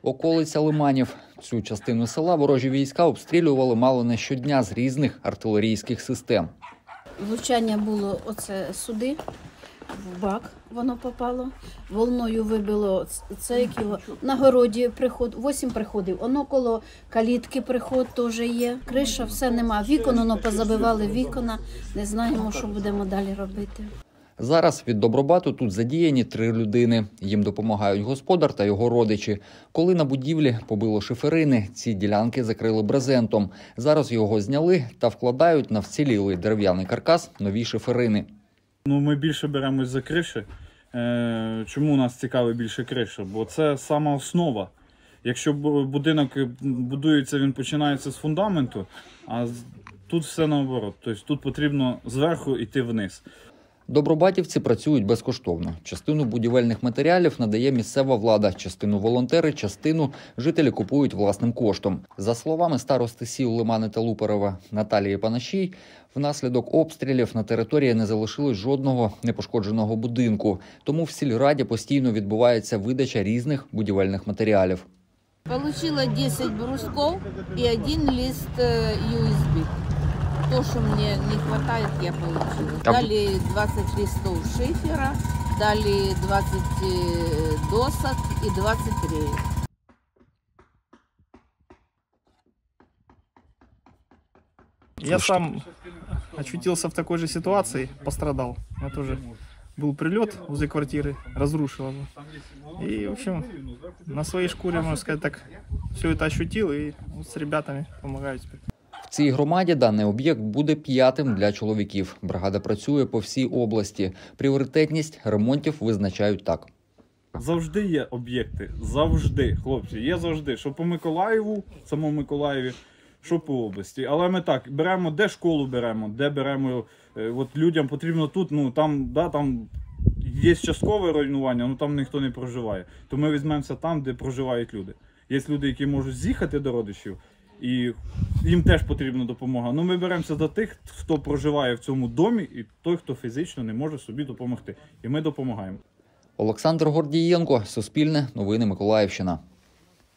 Околиця Лиманів. Цю частину села ворожі війська обстрілювали мало не щодня з різних артилерійських систем. Влучання було оце сюди, в бак воно попало, волною вибило це, як його, на городі приход, 8 приходів, воно коло калітки приход теж є, криша, все нема, вікон, воно позабивали вікна, не знаємо, що будемо далі робити. Зараз від Добробату тут задіяні 3 людини. Їм допомагають господар та його родичі. Коли на будівлі побило шиферини, ці ділянки закрили брезентом. Зараз його зняли та вкладають на вцілілий дерев'яний каркас нові шиферини. Ми більше беремось за криші. Чому нас цікавить більше криша? Бо це сама основа. Якщо будинок будується, він починається з фундаменту, а тут все наоборот. Тобто тут потрібно зверху йти вниз. Добробатівці працюють безкоштовно. Частину будівельних матеріалів надає місцева влада, частину волонтери, частину жителі купують власним коштом. За словами старости сіл Лимани та Луперева Наталії Панашій, внаслідок обстрілів на території не залишилось жодного непошкодженого будинку. Тому в сільраді постійно відбувається видача різних будівельних матеріалів. Получила 10 брусков и 1 лист USB. То, что мне не хватает, я получила. Дали 20 листов шифера, дали 20 досок и 20 реек. Я сам очутился в такой же ситуации, пострадал. Я тоже был прилет возле квартиры, разрушил его. И, в общем, на своей шкуре, можно сказать так, все это ощутил и вот с ребятами помогаю теперь. В цій громаді даний об'єкт буде 5-м для чоловіків. Бригада працює по всій області. Пріоритетність ремонтів визначають так. Завжди є об'єкти, завжди, хлопці, є завжди, що по Миколаєву, самому Миколаєві, що по області. Але ми так, беремо, де школу беремо, де беремо, от людям потрібно тут, там є часткове руйнування, там ніхто не проживає. То ми візьмемося там, де проживають люди. Є люди, які можуть з'їхати до родичів, і їм теж потрібна допомога. Ми беремося за тих, хто проживає в цьому домі, і той, хто фізично не може собі допомогти. І ми допомагаємо. Олександр Гордієнко, Суспільне, Новини Миколаївщина.